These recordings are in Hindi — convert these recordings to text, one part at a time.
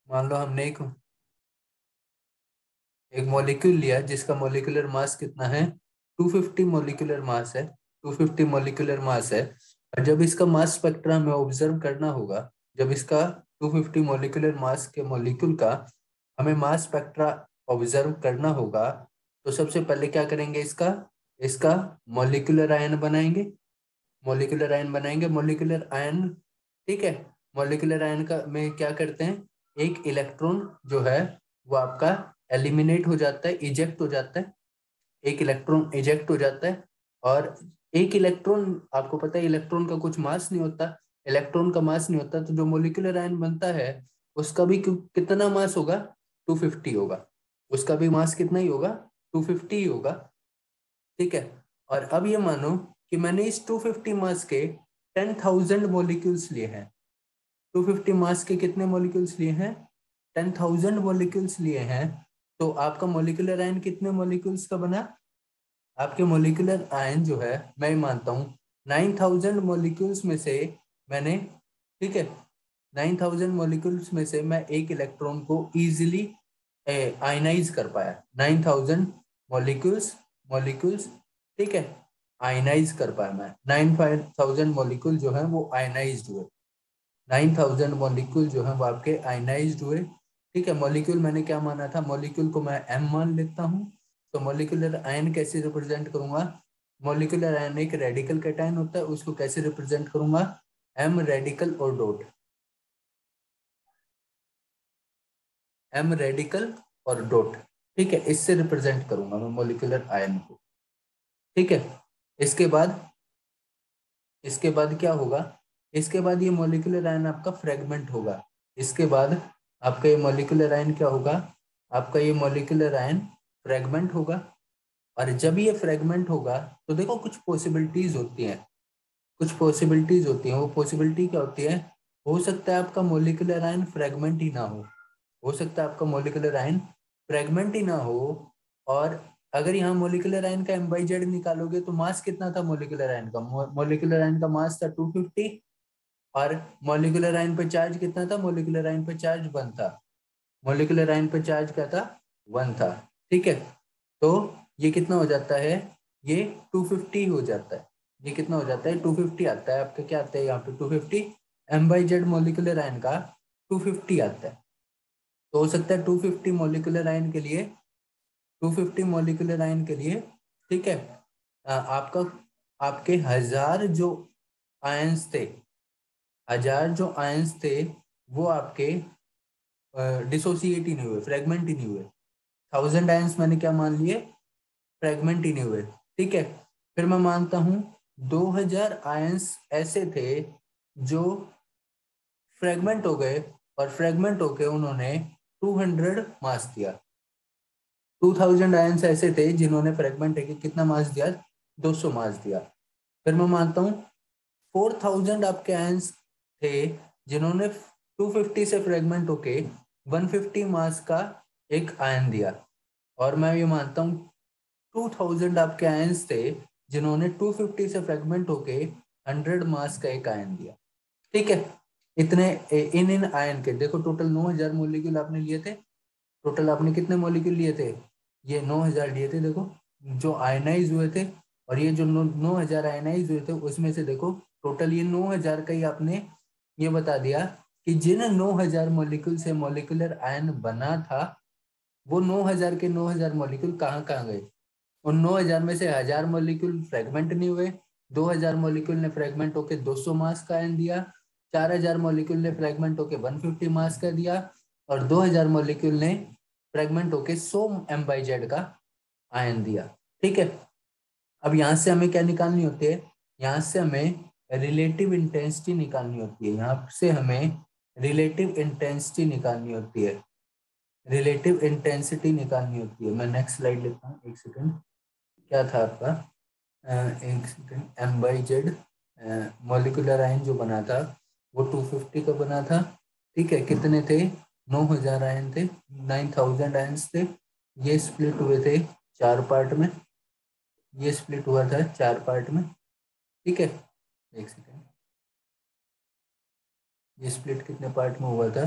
मान लो हमने एक मॉलिक्यूल लिया जिसका मॉलिक्यूलर मास कितना है, 250 मॉलिक्यूलर मास है, 250 मॉलिक्यूलर मास है। और जब इसका मास स्पेक्ट्रा हमें ऑब्जर्व करना होगा, जब इसका 250 मॉलिक्यूलर मास के मॉलिक्यूल का हमें मास स्पेक्ट्रा ऑब्जर्व करना होगा, तो सबसे पहले क्या करेंगे, इसका इसका मॉलिक्यूलर आयन बनाएंगे, मॉलिक्यूलर आयन बनाएंगे, मॉलिक्यूलर आयन। ठीक है, मॉलिक्यूलर आयन का में क्या करते हैं, एक इलेक्ट्रॉन जो है वो आपका एलिमिनेट हो जाता है, इजेक्ट हो जाता है, एक इलेक्ट्रॉन इजेक्ट हो जाता है। और एक इलेक्ट्रॉन, आपको पता है इलेक्ट्रॉन का कुछ मास नहीं होता, इलेक्ट्रॉन का मास नहीं होता, तो जो मॉलिक्यूलर आयन बनता है उसका भी कितना मास होगा, 250 होगा, उसका भी मास कितना ही होगा, 250 ही होगा। ठीक है, और अब ये मानो कि मैंने इस 250 मास के 10,000 मॉलिक्यूल्स लिए हैं, 250 मास के कितने मॉलिक्यूल्स लिए हैं, 10,000 मॉलिक्यूल्स लिए हैं। तो आपका मॉलिक्यूलर आयन कितने मॉलिक्यूल्स का बना, आपके मॉलिक्यूलर आयन जो है, मैं मानता हूँ 9,000 मॉलिक्यूल्स में से मैंने, ठीक है, 9,000 मॉलिक्यूल्स में से मैं एक इलेक्ट्रॉन को इजीली आयनाइज कर पाया, 9,000 मॉलिक्यूल्स मॉलिक्यूल्स ठीक है, आयनाइज कर पाया मैं, 9,000 मॉलिक्यूल जो है वो आयनाइज्ड हुए, 9,000 मॉलिक्यूल जो है वो आपके आयनाइज्ड हुए। ठीक है, मॉलिक्यूल मैंने क्या माना था, मॉलिक्यूल को मैं एम मान लेता हूँ। तो मॉलिक्यूलर आयन कैसे रिप्रेजेंट करूंगा, मॉलिक्यूलर आयन एक रेडिकल कैटायन होता है, उसको कैसे रिप्रेजेंट करूंगा, एम रेडिकल और डॉट, एम रेडिकल और डॉट। ठीक है, इससे रिप्रेजेंट करूंगा मैं मॉलिक्यूलर आयन को। ठीक है, इसके बाद इसके बाद क्या होगा, इसके बाद ये मॉलिक्यूलर आयन आपका फ्रेगमेंट होगा, इसके बाद आपका ये मॉलिक्यूलर आयन क्या होगा, आपका ये मॉलिक्यूलर आयन फ्रेगमेंट होगा। और जब ये फ्रेगमेंट होगा तो देखो कुछ पॉसिबिलिटीज होती हैं, कुछ पॉसिबिलिटीज होती हैं, वो पॉसिबिलिटी क्या होती है, हो सकता है आपका मॉलिक्यूलर आयन फ्रेगमेंट ही ना हो सकता है आपका मॉलिक्यूलर आयन फ्रेगमेंट ही ना हो। और अगर यहाँ मॉलिक्यूलर आयन का एम बाई जेड निकालोगे तो मास कितना था मॉलिक्यूलर आयन का, मॉलिक्यूलर आयन का मास था 250, और मॉलिक्यूलर आयन पे चार्ज कितना था, मॉलिक्यूलर आयन पे चार्ज 1 था, मॉलिक्यूलर आयन पे चार्ज क्या था, 1 था। ठीक है, तो ये कितना हो जाता है, ये 250 हो जाता है, ये कितना हो जाता है, 250 आता है आपका, क्या आता है यहाँ पे 250, M by Z molecular ion का 250 आता है। तो हो सकता है 250 मॉलिक्यूलर आयन के लिए, 250 मॉलिक्यूलर आयन के लिए, ठीक है, आपका आपके हजार जो आयंस थे, हजार जो आयंस थे वो आपके डिसोसिएट ही नहीं हुए, फ्रेगमेंट ही नहीं हुए, 1,000 आयंस मैंने क्या मान लिए, फ्रेगमेंट ही नहीं हुए। ठीक है, फिर मैं मानता हूं 2,000 आयंस ऐसे थे जो फ्रेगमेंट हो गए, और फ्रेगमेंट होके उन्होंने 200 मास दिया, 2,000 आयंस ऐसे थे जिन्होंने फ्रेगमेंट है कि कितना मास दिया, 200 मास दिया। फिर मैं मानता हूँ 4,000 आपके आयंस थे जिन्होंने 250 से फ्रेगमेंट होके 150 मास का एक आयन दिया। और मैं ये मानता हूँ 2,000 आपके आयंस थे जिन्होंने 250 से फ्रेगमेंट होके 100 मास का एक आयन दिया। ठीक है, इतने इन इन आयन के देखो टोटल 9,000 मॉलिक्यूल आपने लिए थे, टोटल आपने कितने मॉलिक्यूल लिए थे, ये 9,000 लिए थे देखो, जो आयनाइज हुए थे। और ये जो 9,000 आयनाइज हुए थे उसमें से देखो टोटल ये 9,000 का ही आपने ये बता दिया कि जिन 9,000 मॉलिक्यूल से मॉलिक्यूलर आयन बना था, वो 9,000 के 9,000 मॉलिक्यूल कहाँ कहाँ गए। उन 9,000 में से 1,000 मॉलिक्यूल फ्रेगमेंट नहीं हुए, 2,000 मॉलिक्यूल ने फ्रेगमेंट होके 200 मास का आयन दिया, 4,000 मॉलिक्यूल ने फ्रेगमेंट होके 150 मास का दिया, और 2,000 मॉलिक्यूल ने फ्रेगमेंट होके 100 एम बाई जेड का आयन दिया। ठीक है, अब यहाँ से हमें क्या निकालनी होती है, यहाँ से हमें रिलेटिव इंटेंसिटी निकालनी होती है, यहाँ से हमें रिलेटिव इंटेंसिटी निकालनी होती है, रिलेटिव इंटेंसिटी निकालनी होती है। मैं नेक्स्ट स्लाइड लेता हूँ, एक सेकेंड, क्या था आपका, एक second, M by Z molecular ion जो बना था वो 250 का बना था। ठीक है, कितने थे, 9,000 आयन थे, 9,000 आयन्स थे, ये स्प्लिट हुए थे 4 पार्ट में, ये स्प्लिट हुआ था 4 पार्ट में। ठीक है, एक सेकेंड, ये स्प्लिट कितने पार्ट में हुआ था,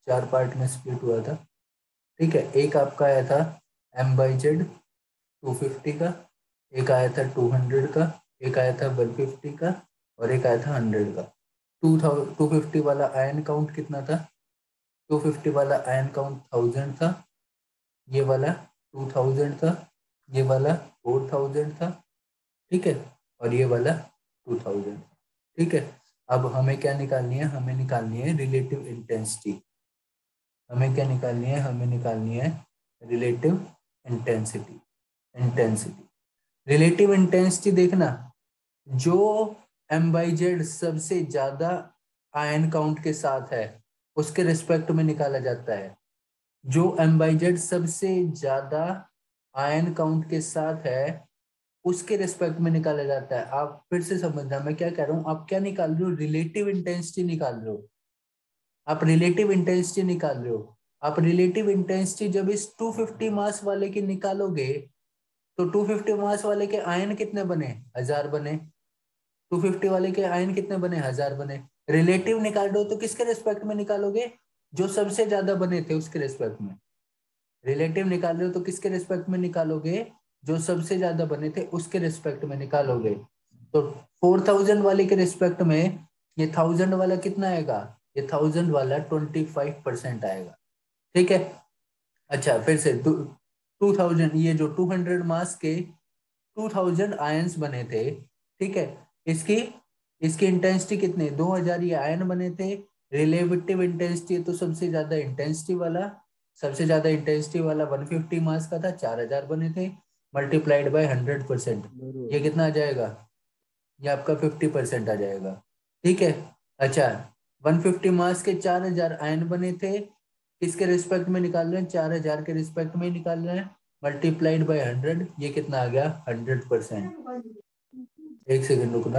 4 पार्ट में स्प्लिट हुआ था, ठीक है। एक आपका आया था M/Z 250 का, एक आया था 200 का, एक आया था 150 का, और एक आया था 100 का। 250 वाला आयन काउंट कितना था? 250 वाला आयन काउंट 1000 था, ये वाला 2000 था, ये वाला 4000 था, ठीक है, और ये वाला 2000, ठीक है। अब हमें क्या निकालनी है? हमें निकालनी है रिलेटिव इंटेंसिटी। हमें क्या निकालनी है? हमें निकालनी है रिलेटिव इंटेंसिटी। रिलेटिव इंटेंसिटी देखना, जो M/Z सबसे ज्यादा आयन काउंट के साथ है उसके रिस्पेक्ट में निकाला जाता है। जो M/Z सबसे ज्यादा आयन काउंट के साथ है उसके रिस्पेक्ट में निकाला जाता है। आप फिर से समझना मैं क्या कह रहा हूँ। आप क्या निकाल रहे हो? रिलेटिव इंटेंसिटी निकाल रहे हो। आप रिलेटिव इंटेंसिटी निकाल रहे हो। आप रिलेटिव इंटेंसिटी जब इस 250 मास वाले की निकालोगे तो 250 मास वाले के आयन कितने बने? 1000 बने। 250 वाले के आयन कितने बने? 1000 बने। रिलेटिव निकाल रहे हो तो किसके रिस्पेक्ट में निकालोगे? जो सबसे ज्यादा बने थे उसके रिस्पेक्ट में। रिलेटिव निकाल रहे हो तो किसके रिस्पेक्ट में निकालोगे? जो सबसे ज्यादा बने थे उसके रिस्पेक्ट में निकालोगे। तो 4000 वाले के रिस्पेक्ट में ये 1000 वाला कितना आएगा? ये 1000 वाला 25% आएगा, ठीक है। अच्छा फिर से 2000, ये जो 200 मास के 2000 आयंस बने थे, ठीक है। इसकी इसकी इंटेंसिटी कितने? 2000 ये आयन बने थे। रिलेटिव इंटेंसिटी तो सबसे ज्यादा इंटेंसिटी वाला, 150 मास का था, 4000 बने थे, मल्टीप्लाइड बाय 100%, ये कितना आ जाएगा? ये आपका 50% आ जाएगा, ठीक है। अच्छा 150 मास के 4000 आयन बने थे, किसके रिस्पेक्ट में निकाल रहे हैं? 4000 के रिस्पेक्ट में निकाल रहे हैं, मल्टीप्लाइड बाय 100, ये कितना आ गया? 100%। एक सेकंड रुकना,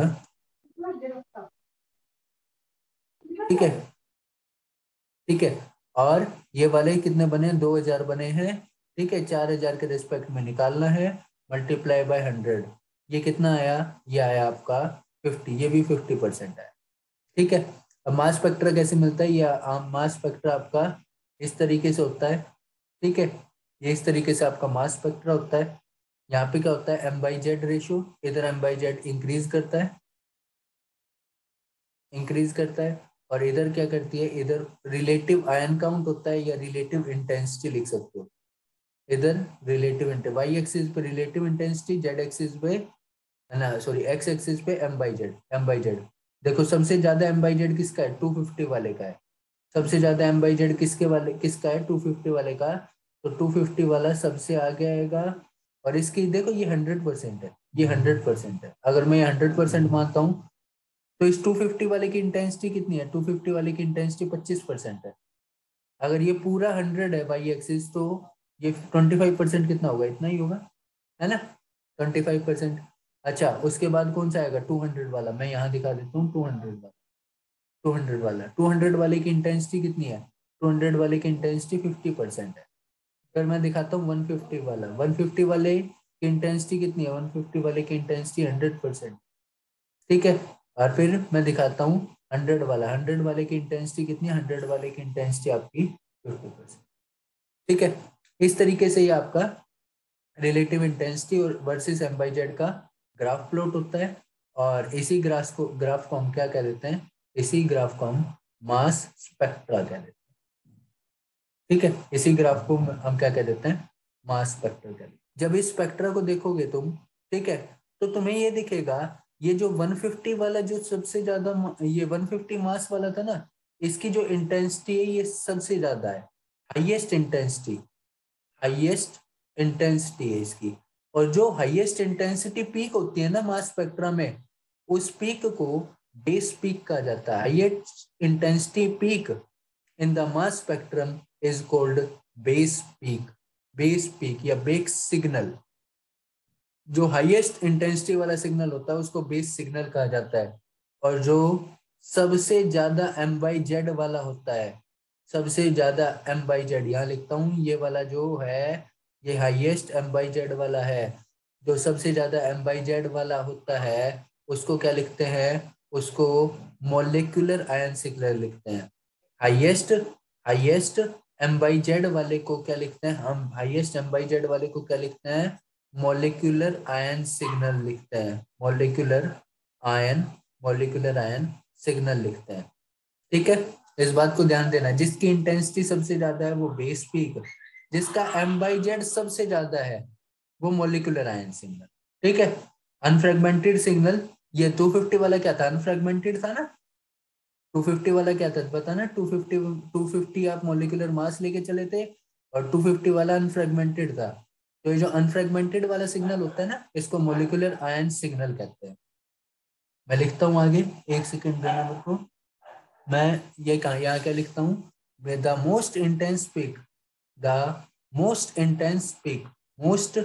ठीक है, ठीक है। और ये वाले कितने बने? 2000 बने हैं, ठीक है। 4000 के रिस्पेक्ट में निकालना है, मल्टीप्लाई बाय 100, ये कितना आया? ये आया आपका 50, ये भी 50% है, ठीक है। अब मास स्पेक्ट्रा कैसे मिलता है? या मास स्पेक्ट्रा आपका इस तरीके से होता है, ठीक है। ये इस तरीके से आपका मास स्पेक्ट्रा होता है। यहाँ पे क्या होता है? M/Z रेशियो, इधर M/Z इंक्रीज करता है, और इधर क्या करती है? इधर रिलेटिव आयन काउंट होता है, या रिलेटिव इंटेंसिटी लिख सकते हो। इधर रिलेटिव वाई एक्सिस पे रिलेटिव इंटेंसिटी, जेड एक्सिस पे है ना, सॉरी एक्स एक्सिस पे M/Z। देखो सबसे ज्यादा M/Z किसका है? 250 वाले का है। सबसे ज्यादा M/Z किसका है? 250 वाले का। तो 250 वाला सबसे आगे आएगा, और इसकी देखो ये 100% है, ये 100% है। अगर मैं 100% मानता हूँ तो इस 250 वाले की इंटेंसिटी कितनी है? 250 वाले की इंटेंसिटी 25% है। अगर ये पूरा 100 है वाई एक्सिस, तो ये 25% कितना होगा? इतना ही होगा, है ना, 25%। अच्छा उसके बाद कौन सा आएगा? 200 वाला। मैं यहाँ दिखा देता हूँ 200 वाले की इंटेंसिटी कितनी है? 200 वाले की इंटेंसिटी 50% है। फिर मैं दिखाता हूँ 150 वाला। 150 वाले की इंटेंसिटी कितनी है? 150 वाले की इंटेंसिटी 100%, ठीक है। और फिर मैं दिखाता हूँ 100 वाला। 100 वाले की इंटेंसिटी कितनी है? 100 वाले की इंटेंसिटी आपकी 50%, ठीक है। इस तरीके से ये आपका रिलेटिव इंटेंसिटी और वर्सेस M/Z का ग्राफ प्लॉट होता है। और इसी ग्राफ को हम क्या कह देते हैं? इसी ग्राफ को हम मास स्पेक्ट्रा कह देते हैं, ठीक है। इसी ग्राफ को हम क्या कह देते हैं? मास स्पेक्ट्रा कह देते हैं। जब इस स्पेक्ट्रा को देखोगे तुम, ठीक है, तो तुम्हें ये दिखेगा, ये जो 150 वाला जो सबसे ज्यादा ये 150 मास वाला था ना, इसकी जो इंटेंसिटी है ये सबसे ज्यादा है, हाईएस्ट इंटेंसिटी। हाईएस्ट इंटेंसिटी है इसकी। और जो हाईएस्ट इंटेंसिटी पीक होती है ना मास स्पेक्ट्रा में, उस पीक को बेस पीक कहा जाता है। Highest intensity peak in the mass spectrum is called base peak. Base peak या बेस सिग्नल, जो हाईएस्ट इंटेंसिटी वाला सिग्नल होता है उसको बेस सिग्नल कहा जाता है। और जो सबसे ज्यादा M/Z वाला होता है, सबसे ज्यादा M/Z, यहाँ लिखता हूँ, ये वाला जो है ये हाईएस्ट M/Z वाला है। जो सबसे ज्यादा M/Z वाला होता है उसको क्या लिखते हैं? उसको मॉलिक्यूलर आयन सिग्नल लिखते हैं। Highest highest M by Z वाले को क्या लिखते हैं हम, हाईएस्ट एम बाई जेड वाले को क्या लिखते हैं, मॉलिक्यूलर आयन सिग्नल लिखते हैं, मॉलिक्यूलर आयन सिग्नल लिखते हैं। ठीक है, इस बात को ध्यान देना, जिसकी इंटेंसिटी सबसे ज्यादा है वो बेस पीक, जिसका एम बाई जेड सबसे ज्यादा है वो मॉलिक्यूलर आयन सिग्नल। ठीक है, अनफ्रेगमेंटेड सिग्नल, ये 250 वाला क्या था, अनफ्रेगमेंटेड था ना, 250 वाला क्या था पता ना, 250 आप मॉलिक्यूलर मास लेके चले थे और 250 वाला अनफ्रेगमेंटेड था। तो ये जो अनफ्रेगमेंटेड वाला सिग्नल होता है ना, इसको मॉलिक्यूलर आयन सिग्नल कहते हैं। मैं लिखता हूँ आगे, एक सेकेंड देना मेरे को, मैं ये कहा यहाँ क्या लिखता हूँ, the most intense peak, the most intense peak, most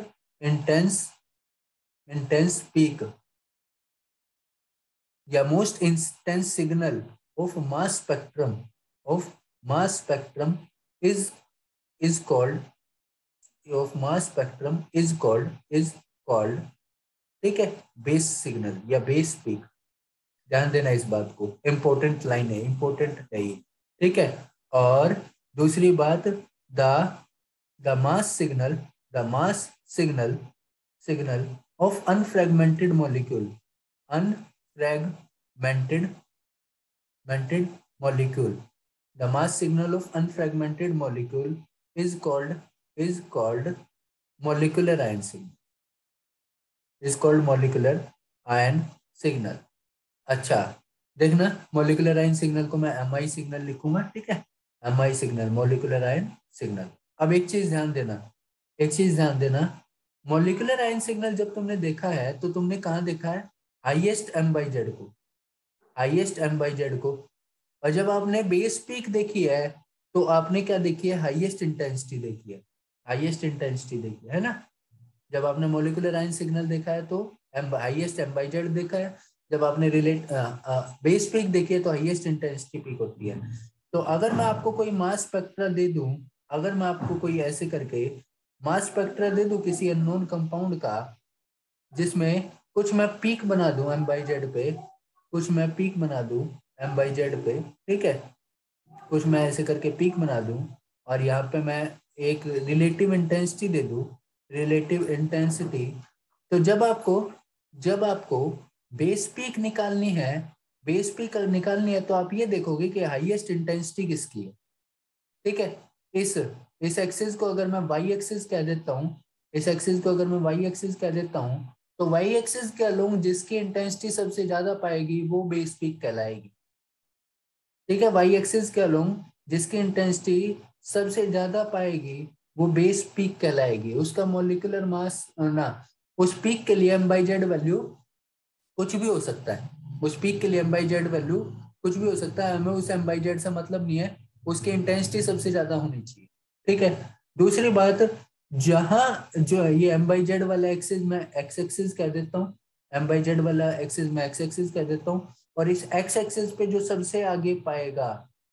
intense peak या most intense signal of mass spectrum is called, of mass spectrum is called, ठीक है, बेस सिग्नल या बेस पीक। ध्यान देना इस बात को, इंपॉर्टेंट लाइन है, इंपॉर्टेंट है ये। ठीक है, और दूसरी बात, the mass signal of unfragmented molecule, unfragmented molecule, the mass signal of unfragmented molecule is called molecular ion signal, is called molecular ion signal। अच्छा देखना, मोलिकुलर आयन सिग्नल को मैं एम आई सिग्नल लिखूंगा। ठीक है, M I signal, molecular ion signal. अब एक चीज ध्यान देना, मोलिकुलर आयन सिग्नल जब तुमने देखा है तो तुमने कहाँ देखा है, हाईएस्ट एम बाई जेड को, हाईएस्ट एम बाई जेड को। और जब आपने बेस पीक देखी है तो आपने क्या देखी है, हाईएस्ट इंटेंसिटी देखी है, हाईएस्ट इंटेंसिटी देखी है ना। जब आपने मोलिकुलर आयन सिग्नल देखा है तो हाईएस्ट एम बाई जेड देखा है, जब आपने बेस पीक देखी है तो हाईएस्ट इंटेंसिटी पीक होती है। तो अगर मैं आपको कोई मास स्पेक्ट्रा दे दूं, अगर मैं आपको कोई ऐसे करके मास स्पेक्ट्रा दे दूं किसी अननोन कंपाउंड का, जिसमें कुछ मैं पीक बना दूं एम बाई जेड पे, कुछ मैं पीक बना दूं एम बाई जेड पे, ठीक है, कुछ मैं ऐसे करके पीक बना दूं और यहाँ पे मैं एक रिलेटिव इंटेंसिटी दे दूं, रिलेटिव इंटेंसिटी। तो जब आपको बेस पीक निकालनी है, तो आप ये देखोगे कि हाईएस्ट इंटेंसिटी किसकी है। ठीक है, इस एक्सिस को अगर मैं वाई एक्सिस कह देता हूँ, इस एक्सिस को अगर मैं वाई एक्सिस कह देता हूँ, तो वाई एक्सिस के अलोंग जिसकी इंटेंसिटी सबसे ज्यादा पाएगी वो बेस पीक कहलाएगी। ठीक है, वाई एक्सिस के अलोंग जिसकी इंटेंसिटी सबसे ज्यादा पाएगी वो बेस पीक कहलाएगी। उसका मॉलिक्यूलर मास ना, उस पीक के लिए एम बाई जेड वैल्यू कुछ भी हो सकता है, उस पीक के लिए एम बाई जेड वैल्यू कुछ भी हो सकता है, हमें उस एम बाई जेड से मतलब नहीं है, उसकी इंटेंसिटी सबसे ज्यादा होनी चाहिए। ठीक है, दूसरी बात, जहां जो ये एम बाई जेड वाला एक्सिस मैं एक्स एक्सिस कह देता हूँ, एम बाई जेड वाला एक्सिस मैं एक्स एक्सिस कह देता हूँ, और इस एक्स एक्सिस पे जो सबसे आगे पाएगा,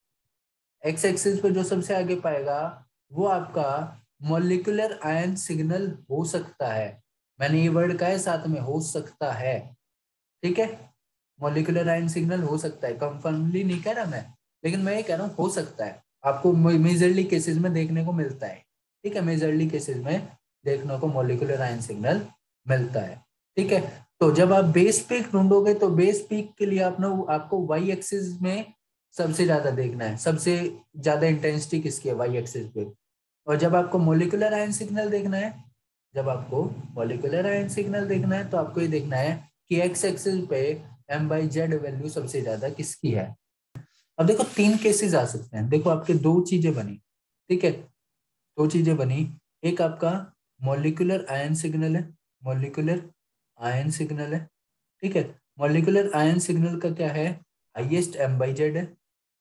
एक्स एक्सिस पे जो सबसे आगे पाएगा वो आपका मॉलिक्यूलर आयन सिग्नल हो सकता है। मैंने ये वर्ड कहा है साथ में, हो सकता है। ठीक है, मॉलिक्यूलर आयन सिग्नल हो सकता है, कंफर्मली नहीं कह रहा मैं, लेकिन मैं ये कह रहा हूँ हो सकता है, आपको मेजरली केसेस में देखने को मिलता है। ठीक है, मेजरली केसेस में देखने को मॉलिक्यूलर आयन सिग्नल मिलता है। ठीक है, तो जब आप बेस पीक ढूंढोगे तो बेस पीक के लिए आपको वाई एक्सिस में सबसे ज्यादा देखना है, सबसे ज्यादा इंटेंसिटी किसकी है, वाई एक्सिस पे। और जब आपको मॉलिक्यूलर आयन सिग्नल देखना है, जब आपको मॉलिक्यूलर आयन सिग्नल देखना है तो आपको ये देखना है कि एक्स एक्सिस पे एम बाई जेड वैल्यू सबसे ज्यादा किसकी है। अब देखो तीन केसेस आ सकते हैं, देखो आपके दो चीजें बनी। ठीक है, दो चीजें बनी, एक आपका मॉलिक्यूलर आयन सिग्नल है, मॉलिक्यूलर आयन सिग्नल है। ठीक है, मॉलिक्यूलर आयन सिग्नल का क्या है, हाईएस्ट एम बाई जेड है,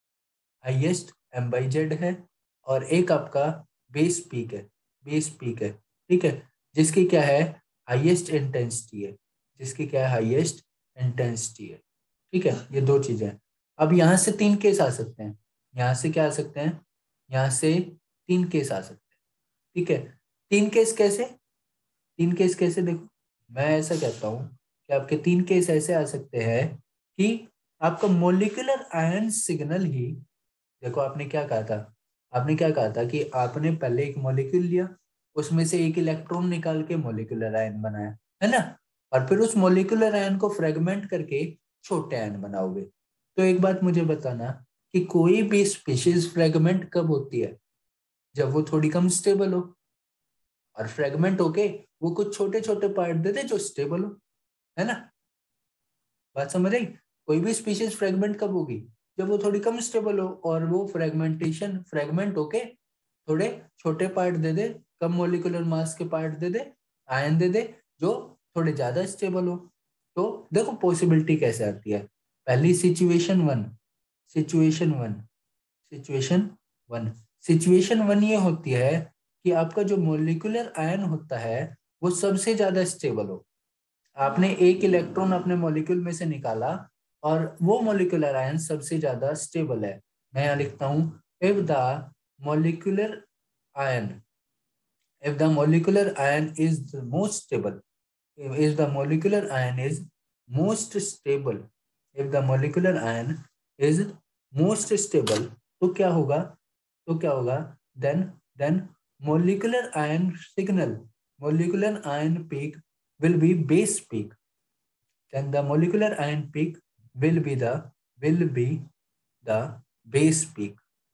हाईएस्ट एम बाई जेड है, और एक आपका बेस पीक है, बेस पीक है। ठीक है, जिसकी क्या है, हाईएस्ट इंटेंसिटी है, जिसकी क्या है, हाईएस्ट इंटेंसिटी है। ठीक है, ये दो चीजें हैं। अब यहाँ से तीन केस आ सकते हैं, यहाँ से क्या आ सकते हैं, यहाँ से तीन केस आ सकते हैं। ठीक है, तीन केस कैसे, तीन केस कैसे, देखो मैं ऐसा कहता हूँ कि आपके तीन केस ऐसे आ सकते हैं कि आपका मोलिकुलर आयन सिग्नल ही, देखो आपने क्या कहा था, आपने क्या कहा था कि आपने पहले एक मॉलिक्यूल लिया, उसमें से एक इलेक्ट्रॉन निकाल के मॉलिक्यूलर आयन बनाया, है ना, और फिर उस मॉलिक्यूलर आयन को फ्रेगमेंट करके छोटे आयन बनाओगे। तो एक बात मुझे बताना कि कोई भी स्पीशीज फ्रेगमेंट कब होती है? जब वो थोड़ी कम स्टेबल हो, और फ्रेगमेंट होके वो कुछ छोटे छोटे पार्ट दे दे जो स्टेबल हो, है ना। बात समझ आई? कोई भी स्पीशीज फ्रेगमेंट कब होगी? जब वो थोड़ी कम स्टेबल हो, और वो फ्रेगमेंट होके थोड़े छोटे पार्ट दे दे, कम मोलिकुलर मास के पार्ट दे दे, आयन दे दे, जो थोड़े ज्यादा स्टेबल हो। तो देखो पॉसिबिलिटी कैसे आती है। पहली situation one situation one situation one ये होती है कि आपका जो मोलिकुलर आयन होता है वो सबसे ज्यादा स्टेबल हो। आपने एक इलेक्ट्रॉन अपने मॉलिक्यूल में से निकाला, और वो मॉलिक्यूलर आयन सबसे ज्यादा स्टेबल है। मैं यहाँ लिखता हूं, if the molecular ion if the molecular ion is the most stable if the molecular ion is most stable if the molecular ion is most stable, तो क्या होगा then molecular ion signal molecular ion peak will be base peak. Then the molecular ion peak will be the base peak.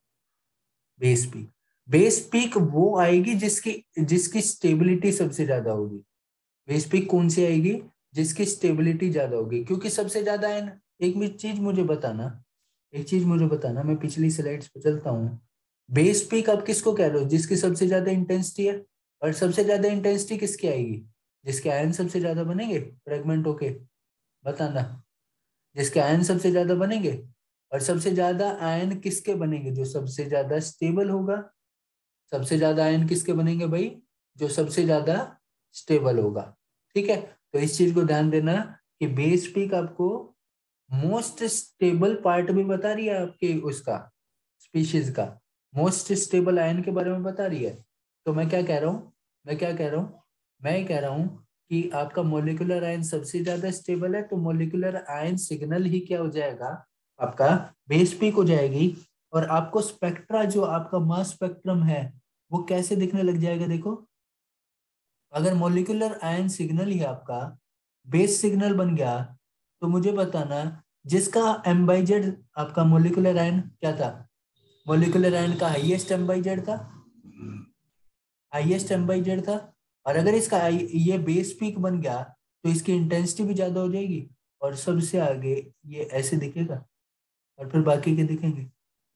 Base peak वो आएगी जिसकी स्टेबिलिटी सबसे ज्यादा होगी। बेस पीक कौन सी आएगी? जिसकी स्टेबिलिटी ज्यादा होगी, क्योंकि सबसे ज्यादा है ना। एक चीज मुझे बताना, मैं पिछली स्लाइड्स पे चलता हूँ। बेस पीक आप किसको कह रहे हो? जिसकी सबसे ज्यादा इंटेंसिटी है। और सबसे ज्यादा इंटेंसिटी किसकी आएगी? जिसके आयन सबसे ज्यादा बनेंगे फ्रेगमेंट होके। बताना, जिसके आयन सबसे ज्यादा बनेंगे। और सबसे ज्यादा आयन किसके बनेंगे? जो सबसे ज्यादा स्टेबल होगा। सबसे ज्यादा आयन किसके बनेंगे भाई? जो सबसे ज्यादा स्टेबल होगा। ठीक है, तो इस चीज को ध्यान देना कि बेस पीक आपको मोस्ट स्टेबल पार्ट भी बता रही है, आपके उसका स्पीशीज का मोस्ट स्टेबल आयन के बारे में बता रही है। तो मैं क्या कह रहा हूँ मैं कह रहा हूँ कि आपका मोलिकुलर आयन सबसे ज्यादा स्टेबल है, तो मोलिकुलर आयन सिग्नल ही क्या हो जाएगा? आपका बेस पीक हो जाएगी। और आपको स्पेक्ट्रा, जो आपका मास स्पेक्ट्रम है, वो कैसे दिखने लग जाएगा? देखो, अगर मोलिकुलर आयन सिग्नल ही आपका बेस सिग्नल बन गया, तो मुझे बताना, जिसका एम बाई जेड आपका मोलिकुलर आयन क्या था? मोलिकुलर आयन का हाईएस्ट एम बाई जेड था, और अगर इसका ये बेस पीक बन गया, तो इसकी इंटेंसिटी भी ज्यादा हो जाएगी, और सबसे आगे ये ऐसे दिखेगा, और फिर बाकी के दिखेंगे।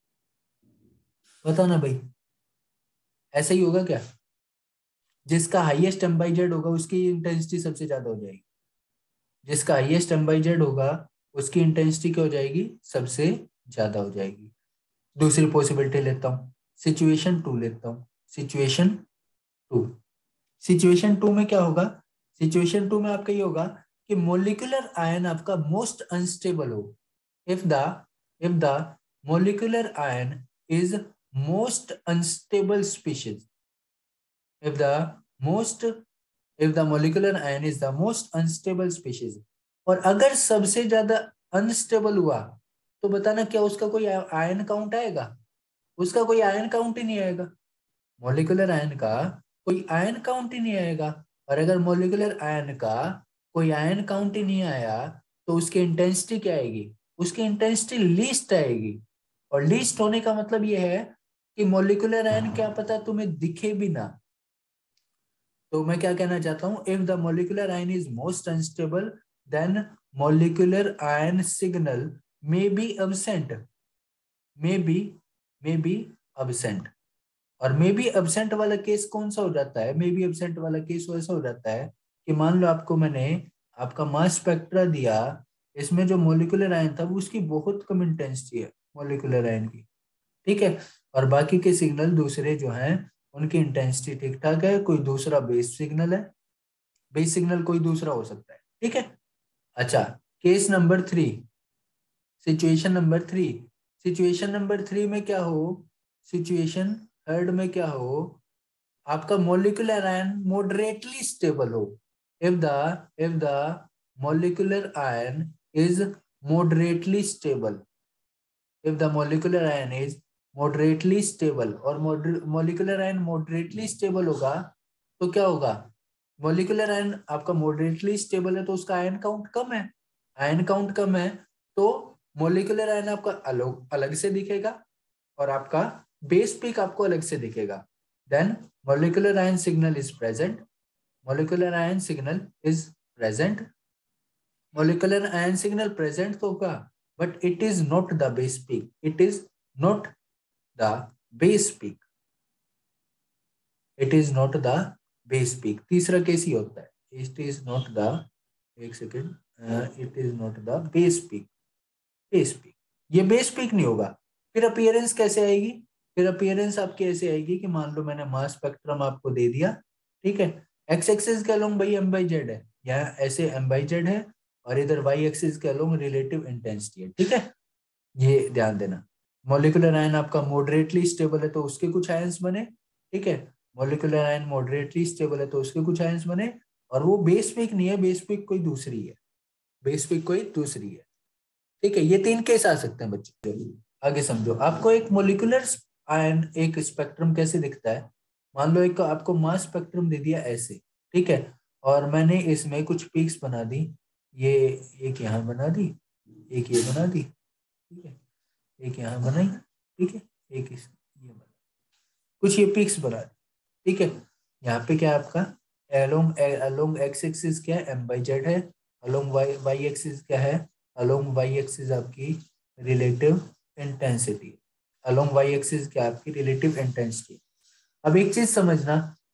बताना भाई, ऐसा ही होगा क्या? जिसका हाईएस्ट एम बाई जेड होगा उसकी इंटेंसिटी सबसे ज्यादा हो जाएगी। जिसका हाईएस्ट एम बाई जेड होगा उसकी इंटेंसिटी क्या हो जाएगी? सबसे ज्यादा हो जाएगी। दूसरी पॉसिबिलिटी लेता हूँ, सिचुएशन टू लेता हूँ। टू सिचुएशन टू में क्या होगा? सिचुएशन टू में आपका ये होगा कि मोलिकुलर आयन आपका मोस्ट अनस्टेबल हो। If the if the molecular ion is most unstable species if the most if the molecular ion is the most unstable species, और अगर सबसे ज्यादा अनस्टेबल हुआ, तो बताना क्या उसका कोई आयन काउंट आएगा? उसका कोई आयन काउंट ही नहीं आएगा। मोलिकुलर आयन का कोई आयन काउंट ही नहीं आएगा। और अगर मोलिकुलर आयन का कोई आयन काउंट ही नहीं आया, तो उसकी इंटेंसिटी क्या आएगी? उसकी इंटेंसिटी लीस्ट आएगी। और लीस्ट होने का मतलब ये है कि मोलिकुलर आयन क्या पता तुम्हें दिखे भी ना। तो मैं क्या कहना चाहता हूं, if the molecular ion is most unstable, then molecular ion signal may be absent may be absent. और मे बी अब्सेंट वाला केस कौन सा हो जाता है? मे बी अब्सेंट वाला केस ऐसा हो जाता है कि मान लो आपको मैंने आपका मास स्पेक्ट्रा दिया, इसमें जो मोलिकुलर आयन था वो उसकी बहुत कम इंटेंसिटी है मोलिकुलर आयन की। ठीक है, और बाकी के सिग्नल दूसरे जो हैं उनकी इंटेंसिटी ठीक ठाक है, कोई दूसरा बेस सिग्नल है, बेस सिग्नल कोई दूसरा हो सकता है। ठीक है, अच्छा, case number three situation number three situation number three में क्या हो? सिचुएशन थर्ड में क्या हो? आपका मोलिकुलर आयन मॉडरेटली स्टेबल हो। If the molecular ion is moderately stable if the molecular ion is moderately stable, और मॉलिक्यूलर आयन मॉडरेटली स्टेबल होगा तो क्या होगा, मॉलिक्यूलर आयन आपका मॉडरेटली स्टेबल है तो उसका आयन काउंट कम है, आयन काउंट कम है तो मॉलिक्यूलर आयन आपका अलग अलग से दिखेगा और आपका बेस पीक आपको अलग से दिखेगा। Then molecular ion signal is present, molecular ion signal is present, molecular ion signal present तो होगा but it is not the base peak, it is not the base peak, it is not the base peak. तीसरा केस ही होता है, इट इज नॉट द, एक second, it is not the base peak, base peak, ये बेस पीक नहीं होगा। फिर अपीयरेंस कैसे आएगी, फिर अपीयरेंस आपकी ऐसे आएगी कि मान लो मैंने मास स्पेक्ट्रम आपको दे दिया, ठीक है, एक्स एक्सिस के अलोंग भाई एम बाई जेड है, यहाँ ऐसे एम बाई जेड है और इधर वाई एक्सिस के अलोंग रिलेटिव इंटेंसिटी है, ठीक है, ये ध्यान देना। मॉलिक्यूलर आयन आपका मॉडरेटली स्टेबल है तो उसके कुछ आयंस बने, ठीक है, मॉलिक्यूलर आयन मॉडरेटली स्टेबल है तो उसके कुछ आयंस बने, और वो बेस पीक नहीं है, बेस पीक कोई दूसरी है, बेस पीक कोई दूसरी है, ठीक है। ये तीन केस आ सकते हैं बच्चे। आगे समझो, आपको एक मोलिकुलर आयन एक स्पेक्ट्रम कैसे दिखता है, मान लो एक आपको मास स्पेक्ट्रम दे दिया ऐसे, ठीक है, और मैंने इसमें कुछ पीक्स बना दी, ये एक यहाँ बना दी, एक ये बना दी, ठीक है, एक यहाँ बनाई, ठीक है, एक ये बना, कुछ ये पीक्स बना दी, ठीक है। यहाँ पे क्या है आपका, अलोंग अलोंग एक्स एक्सिस क्या है, एम बाई जेड है, अलोंग वाई वाई एक्सिस क्या है, अलोंग वाई एक्सिस आपकी relative intensity, along Y axis क्या आपकी रिलेटिव इंटेंसिटी। अब एक चीज समझना,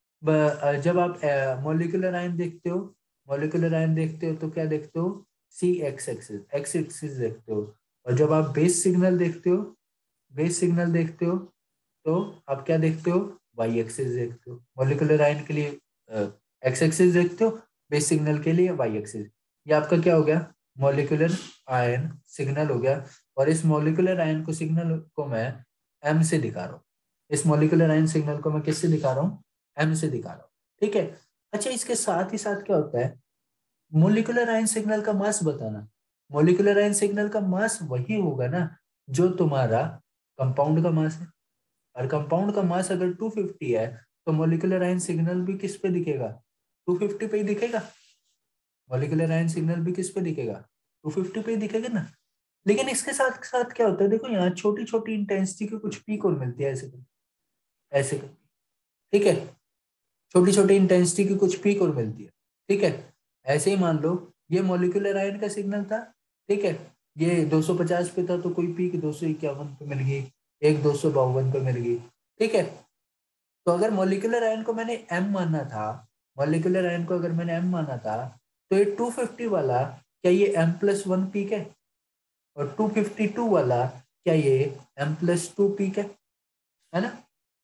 जब आप मॉलिक्यूलर आयन देखते हो, मॉलिक्यूलर आयन देखते हो तो क्या देखते हो, सी एक्स एक्सिस देखते हो, और जब आप बेस सिग्नल देखते हो, बेस सिग्नल देखते हो तो आप क्या देखते हो, वाई एक्सिस देखते हो, मॉलिक्यूलर आयन के लिए एक्स एक्सिस देखते हो, बेस सिग्नल के लिए वाई एक्सिस। ये आपका क्या हो गया, मॉलिक्यूलर आयन सिग्नल हो गया, और इस मॉलिक्यूलर आयन को सिग्नल को मैं एम से दिखा रहा हूँ, इस मॉलिक्यूलर आयन सिग्नल को मैं किससे दिखा रहा हूँ, एम से दिखा रहा हूँ, ठीक है। अच्छा, इसके साथ ही साथ क्या होता है, मॉलिक्यूलर आयन सिग्नल का मास बताना, मॉलिक्यूलर आयन सिग्नल का मास वही होगा ना जो तुम्हारा कंपाउंड का मास है, और कंपाउंड का मास अगर 250 है तो मॉलिक्यूलर आयन सिग्नल भी किस पे दिखेगा, 250 पे ही दिखेगा, मॉलिक्यूलर आयन सिग्नल भी किस पे दिखेगा, 250 पे ही दिखेगा ना। लेकिन इसके साथ साथ क्या होता है, देखो यहाँ छोटी छोटी इंटेंसिटी की कुछ पीक और मिलती है ऐसे ऐसे, ठीक है, छोटी छोटी इंटेंसिटी की कुछ पीक और मिलती है, ठीक है। ऐसे ही मान लो ये मॉलिक्यूलर आयन का सिग्नल था, ठीक है, ये 250 पे था तो कोई पीक 251 पे मिल गई, एक 252 पे मिल गई, ठीक है। तो अगर मॉलिक्यूलर आयन को मैंने एम माना था, मॉलिक्यूलर आयन को अगर मैंने एम माना था तो ये 250 वाला क्या ये एम प्लस वन पीक है, और 252 वाला क्या ये एम प्लस टू पीक है ना।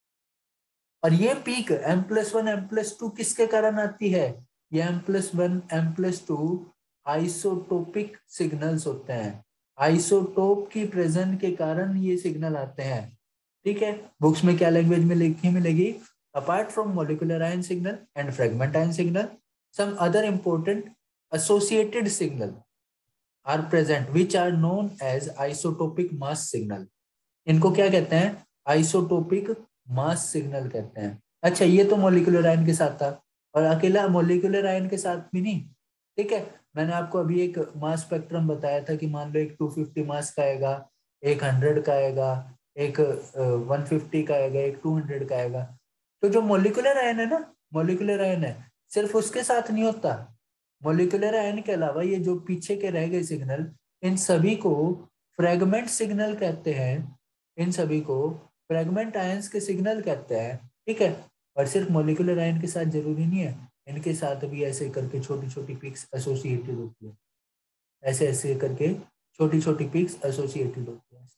और ये peak M plus one M plus two किसके कारण आती है, ये M plus one M plus two isotopic signals होते हैं, आइसोटोप की प्रेजेंट के कारण ये सिग्नल आते हैं, ठीक है। बुक्स में क्या लैंग्वेज में लिखी मिलेगी, apart from molecular ion signal and fragment ion signal some other important associated signal are present which are known as isotopic mass signal. इनको क्या कहते हैं, आइसोटोपिक मास सिग्नल कहते हैं। अच्छा, ये तो मॉलिक्यूलर आयन के साथ था, और अकेला मॉलिक्यूलर आयन के साथ भी नहीं, ठीक है। मैंने आपको अभी एक मास स्पेक्ट्रम बताया था कि मान लो एक 250 मास का आएगा, एक 100 का आएगा, एक 150 का आएगा, एक 200 का आएगा। तो जो मॉलिक्यूलर आयन है ना, मॉलिक्यूलर आयन है, सिर्फ उसके साथ नहीं होता, मॉलिक्यूलर आयन के अलावा ये जो पीछे के रह गए सिग्नल, इन सभी को फ्रेगमेंट सिग्नल कहते हैं, इन सभी को फ्रेगमेंट आयंस के सिग्नल कहते हैं, ठीक है। और सिर्फ मॉलिक्यूलर आयन के साथ जरूरी नहीं है, इनके साथ भी ऐसे करके छोटी छोटी पिक्स एसोसिएटेड होती है, ऐसे ऐसे करके छोटी छोटी पिक्स एसोसिएटेड होती है,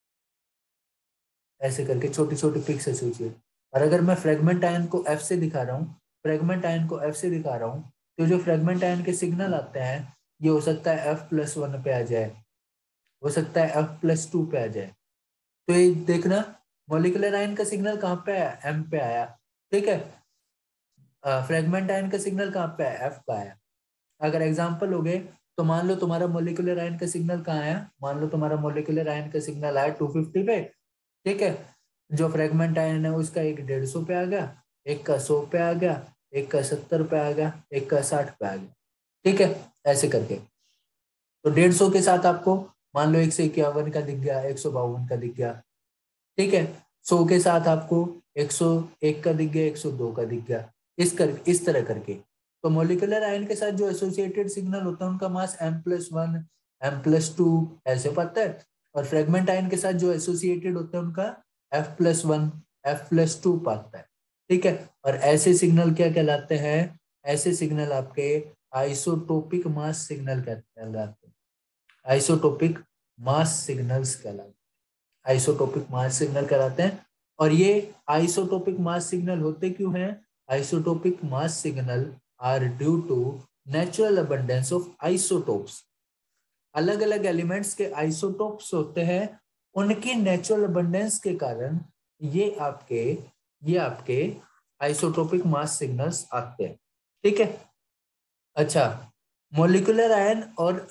ऐसे करके छोटी छोटी पिक्स एसोसिएट। और अगर मैं फ्रेगमेंट आयन को एफ से दिखा रहा हूँ, फ्रेगमेंट आयन को एफ से दिखा रहा हूँ, तो जो फ्रेगमेंट आयन के सिग्नल आते हैं ये हो सकता है एफ प्लस वन पे आ जाए, हो सकता है एफ प्लस टू पे आ जाए। तो ये देखना, मॉलिक्यूलर आयन का सिग्नल कहाँ पे आया, एम पे आया, ठीक है। फ्रेगमेंट आयन का सिग्नल कहाँ पे आया, एफ पे आया। अगर एग्जांपल हो गए तो मान लो तुम्हारा मॉलिक्यूलर आयन का सिग्नल कहाँ आया, मान लो तुम्हारा मॉलिक्यूलर आयन का सिग्नल आया 250 पे, ठीक है। जो फ्रेगमेंट आयन है उसका एक 150 पे आ गया, एक का 100 पे आ गया, एक का 70 पे आ गया, एक का 60 पे आ गया। ठीक है, ऐसे करके। तो 150 के साथ आपको मान लो 151 का दिख गया, 152 का दिख गया। ठीक है, 100 के साथ आपको 101 का दिख गया, 102 का दिख गया। इस तरह करके। तो मोलिकुलर आयन के साथ जो एसोसिएटेड सिग्नल होता है उनका मास M+1, M+2 ऐसे पता है। और फ्रेगमेंट आयन के साथ जो एसोसिएटेड होते हैं उनका F+1, F+2 पाता है। ठीक है, और ऐसे सिग्नल क्या कहलाते हैं? ऐसे सिग्नल आपके आइसोटोपिक मास सिग्नल कहलाते हैं। आइसोटोपिक मास सिग्नल्स कहलाते हैं। आइसोटोपिक मास सिग्नल कहलाते हैं। और ये आइसोटोपिक मास सिग्नल होते क्यों हैं? Isotopic mass signal are due to natural abundance of isotopes. अलग अलग एलिमेंट्स के आइसोटोप्स होते हैं, उनकी नेचुरल अबंडेंस के कारण ये आपके ये आपके आइसोटोपिक मास सिग्नल्स आते हैं। ठीक है। अच्छा, मोलिकुलर आयन और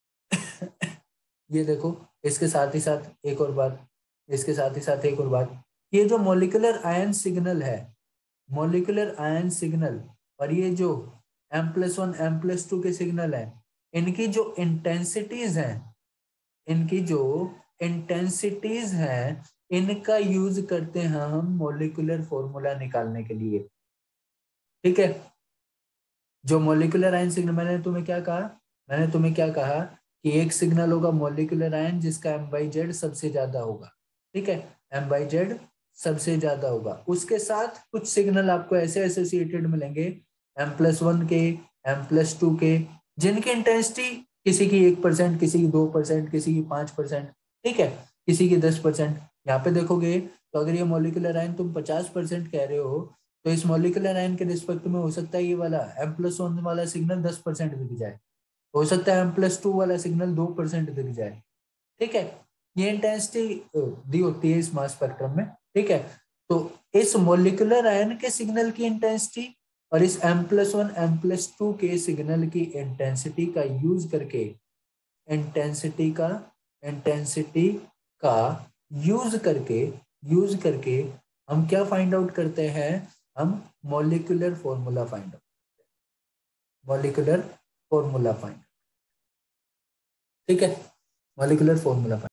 ये देखो, इसके साथ ही साथ एक और बात, इसके साथ ही साथ एक और बात, ये जो मोलिकुलर आयन सिग्नल है, मोलिकुलर आयन सिग्नल और ये जो M+1, M+2 के सिग्नल है, इनकी जो इंटेंसिटीज हैं, इनकी जो इंटेंसिटीज हैं, इनका यूज करते हैं हम मोलिकुलर फॉर्मूला निकालने के लिए। ठीक है। जो मोलिकुलर आयन सिग्नल, मैंने तुम्हें क्या कहा कि एक सिग्नल होगा मोलिकुलर आयन जिसका M/Z सबसे ज्यादा होगा। ठीक है, M/Z सबसे ज्यादा होगा। उसके साथ कुछ सिग्नल आपको ऐसे एसोसिएटेड मिलेंगे M+1 के, M+2 के, जिनकी इंटेंसिटी किसी की 1%, किसी की 2%, किसी की 5%, ठीक है, किसी की 10%। यहाँ पे देखोगे तो अगर ये मोलिकुलर आयन तुम 50% कह रहे हो, तो इस मॉलिक्यूलर आयन के रिस्पेक्ट में हो सकता है ये वाला M+1 वाला सिग्नल 10% दिख जाए, हो सकता है M+2 वाला सिग्नल 2% दिख जाए। ठीक है, ये इंटेंसिटी दी होती है इस मास स्पेक्ट्रम में। ठीक है, तो इस मॉलिक्यूलर आयन के सिग्नल की इंटेंसिटी और इस M+1, M+2 के सिग्नल की इंटेंसिटी का यूज करके, इंटेंसिटी का इंटेंसिटी का यूज करके हम क्या फाइंड आउट करते हैं? हम molecular formula find out molecular formula find ठीक है, मॉलिक्यूलर फॉर्मूला फाइंड